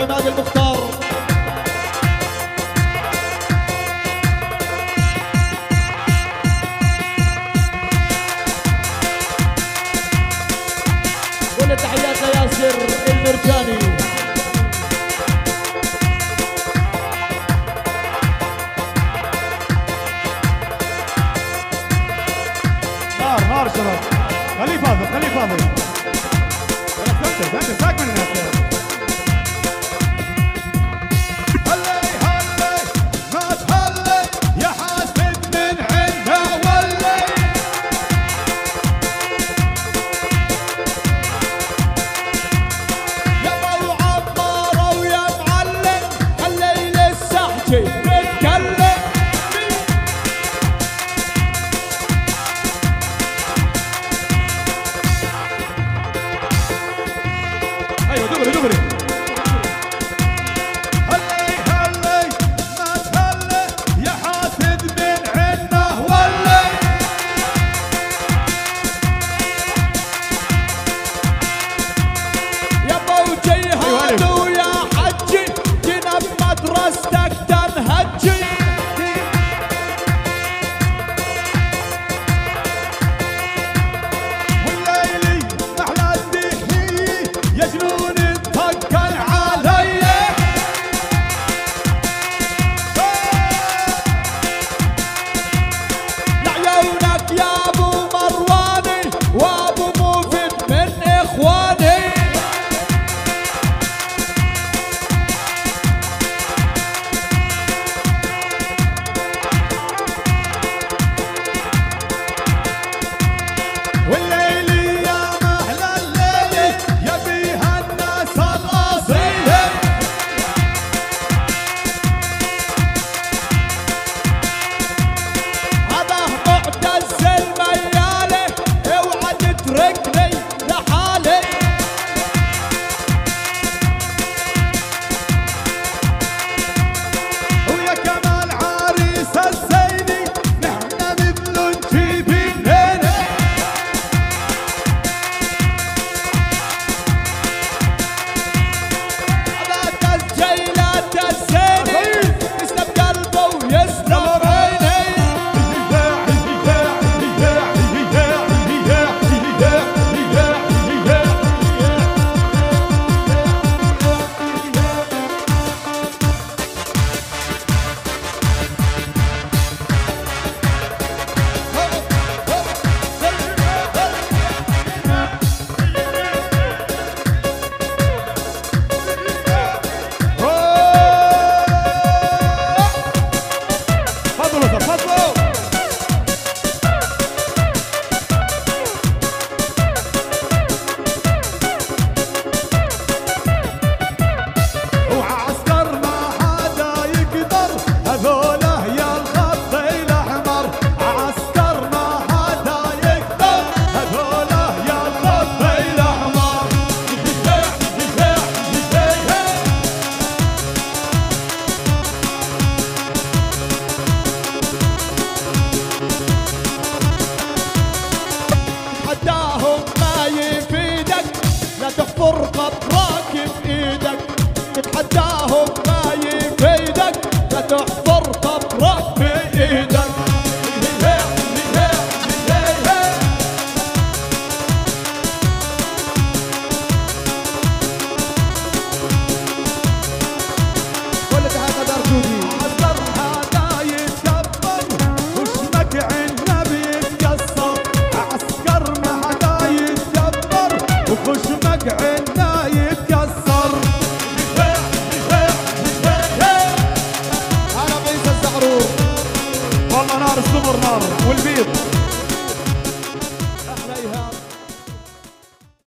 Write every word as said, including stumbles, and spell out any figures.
عماد المختار. كل تحيات لياسر المرجاني. نار نار شباب، خليه فاضي خليه فاضي. انت انت ساك من الناس. فرقة راكب ايدك، تتحداهم ما يفيدك، لا تحفر طبرك بايدك. كل تحية دار جودي. عذر هذا يتكبر وشمك عنا بيتكسر، عسكر ما هذا يتكبر وخشمك عنا يتكسر. انا عيسى الزعرور، والله نار الصبر نار والبيض.